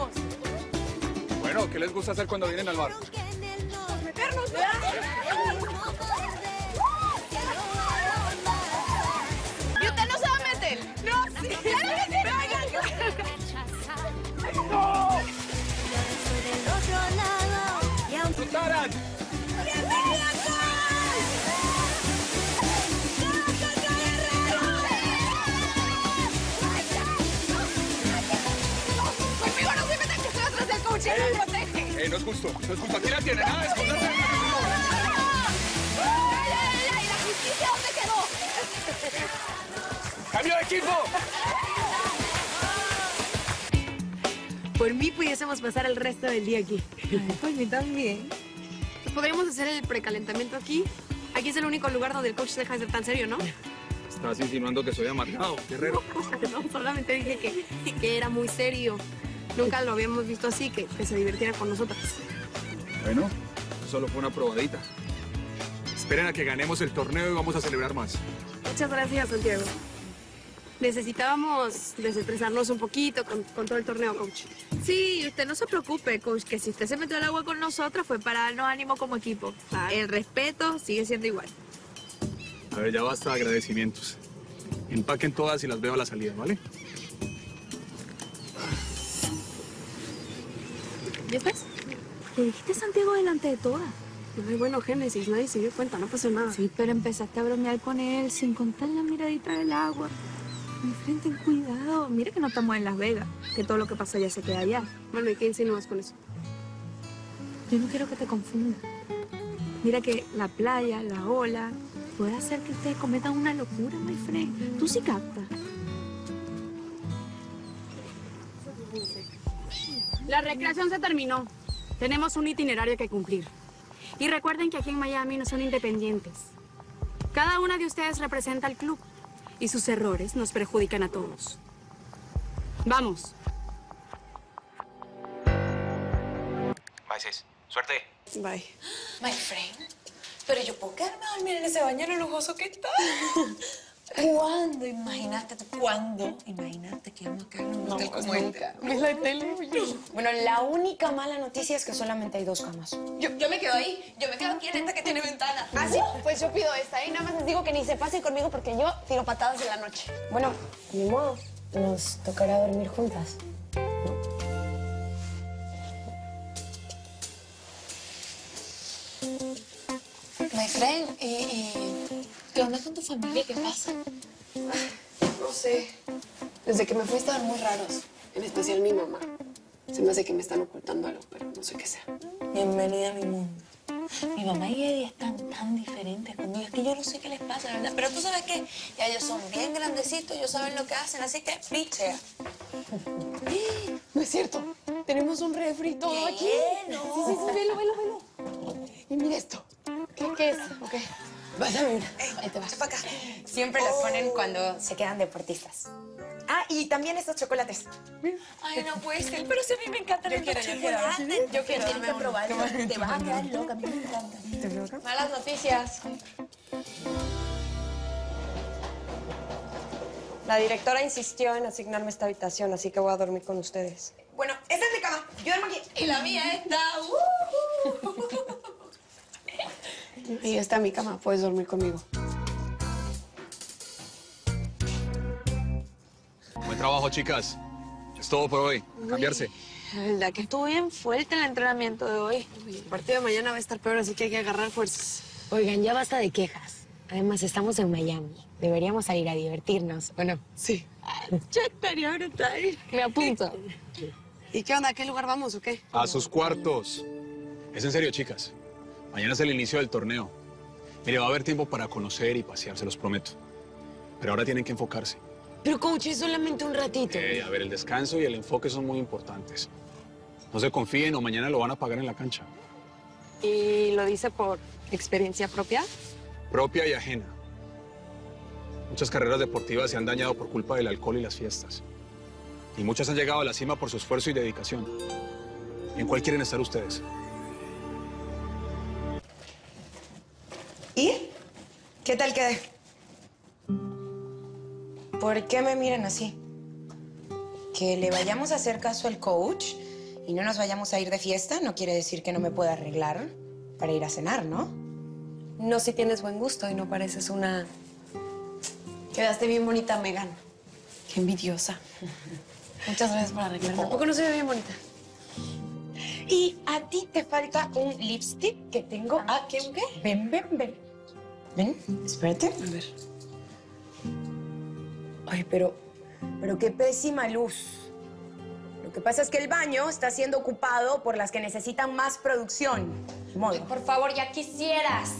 vamos. Bueno, ¿qué les gusta hacer cuando vienen al bar? Meternos. ¿Y usted no se va a meter? No, sí. ¡Tutaran! Conmigo no se metan, que estoy atrás del coche. ¡No me protege! No es justo, no es justo. Aquí la tienen, nada de esconderse. ¿Y la justicia dónde quedó? ¡Cambio de equipo! Por mí pudiésemos pasar el resto del día aquí. Por mí también. Pues podríamos hacer el precalentamiento aquí. Aquí es el único lugar donde el coach deja de ser tan serio, ¿no? Estás insinuando que soy amargado, guerrero. No, solamente dije que era muy serio. Nunca lo habíamos visto así, que se divirtiera con nosotras. Bueno, solo fue una probadita. Esperen a que ganemos el torneo y vamos a celebrar más. Muchas gracias, Santiago. Necesitábamos desestresarnos un poquito con todo el torneo, coach. Sí, usted no se preocupe, coach, que si usted se metió al agua con nosotros fue para darnos ánimo como equipo. Claro. El respeto sigue siendo igual. A ver, ya basta de agradecimientos. Empaquen todas y las veo a la salida, ¿vale? ¿Ya estás? Le dijiste Santiago delante de todas. Ay, bueno, Génesis, nadie se dio cuenta, no pasó nada. Sí, pero empezaste a bromear con él sin contar la miradita del agua. Mi frente, ten cuidado. Mira que no estamos en Las Vegas, que todo lo que pasa allá se queda allá. Bueno, ¿y qué insinúas con eso? Yo no quiero que te confundas. Mira que la playa, la ola, puede hacer que ustedes cometan una locura, my friend. Tú sí captas. La recreación se terminó. Tenemos un itinerario que cumplir. Y recuerden que aquí en Miami no son independientes. Cada una de ustedes representa al club. Y sus errores nos perjudican a todos. ¡Vamos! Bye, sis. Suerte. Bye. My friend, pero yo puedo quedarme a dormir en ese bañero lujoso que está. ¿Cuándo? Imagínate tú, ¿cuándo? Imagínate que vamos a quedar en un hotel como este. La tele. Bueno, la única mala noticia es que solamente hay 2 camas. Yo me quedo ahí. Yo me quedo aquí en esta que tiene ventana. ¿Ah, sí? Pues yo pido esta. Y nada más les digo que ni se pasen conmigo porque yo tiro patadas en la noche. Bueno, ni modo. Nos tocará dormir juntas. My friend, ¿qué onda con tu familia? ¿Qué pasa? No sé. Desde que me fui estaban muy raros. En especial mi mamá. Se me hace que me están ocultando algo, pero no sé qué sea. Bienvenida a mi mundo. Mi mamá y Eddie están tan diferentes conmigo. Es que yo no sé qué les pasa, ¿verdad? Pero tú sabes que ya ellos son bien grandecitos, ellos saben lo que hacen, así que pichea. No es cierto. Tenemos un refri todo aquí. No. Sí, velo. Y mira esto. ¿Qué es? Ok. Vas a ver. Ahí te vas. Para acá. Siempre las ponen cuando se quedan deportistas. Ah, y también estos chocolates. Ay, no puede ser, pero sí a mí me encantan los chocolates. Yo quiero, tienes que probarlo. Te vas a quedar loca, a mí me encanta. Malas noticias. La directora insistió en asignarme esta habitación, así que voy a dormir con ustedes. Bueno, esta es mi cama. Yo duermo aquí. Y la mía está... Ahí está mi cama. Puedes dormir conmigo. Buen trabajo, chicas. Es todo por hoy. Cambiarse. La verdad que estuvo bien fuerte el entrenamiento de hoy. El partido de mañana va a estar peor, así que hay que agarrar fuerzas. Oigan, ya basta de quejas. Además, estamos en Miami. Deberíamos salir a divertirnos, ¿o no? Sí. Yo estaría brutal. Me apunto. ¿Y qué onda? ¿A qué lugar vamos o qué? A sus cuartos. Es en serio, chicas. Mañana es el inicio del torneo. Mire, va a haber tiempo para conocer y pasear, se los prometo. Pero ahora tienen que enfocarse. Pero, coach, es solamente un ratito. A ver, el descanso y el enfoque son muy importantes. No se confíen o mañana lo van a pagar en la cancha. ¿Y lo dice por experiencia propia? Propia y ajena. Muchas carreras deportivas se han dañado por culpa del alcohol y las fiestas. Y muchas han llegado a la cima por su esfuerzo y dedicación. ¿En cuál quieren estar ustedes? ¿Y? ¿Qué tal quedé? ¿Por qué me miran así? Que le vayamos a hacer caso al coach y no nos vayamos a ir de fiesta no quiere decir que no me pueda arreglar para ir a cenar, ¿no? No, si tienes buen gusto y no pareces una... Quedaste bien bonita, Megan. Qué envidiosa. Muchas gracias por arreglarme. ¿Tampoco no se ve bien bonita? Y a ti te falta un lipstick que tengo aquí. ¿Qué? Ven, ven, ven. Ven, espérate. A ver. Ay, pero qué pésima luz. Lo que pasa es que el baño está siendo ocupado por las que necesitan más producción. Modo. Ay, por favor, ya quisieras.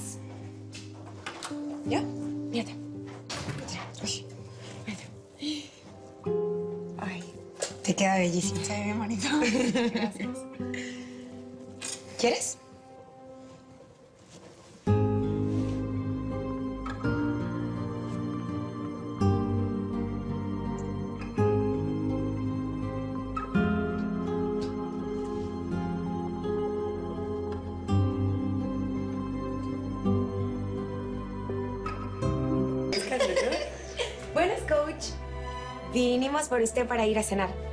¿Ya? Mírate. Uy, mírate. Ay, te queda bellísimo. Se ve bien bonito. Gracias. ¿Quieres? Buenas, coach. Vinimos por usted para ir a cenar.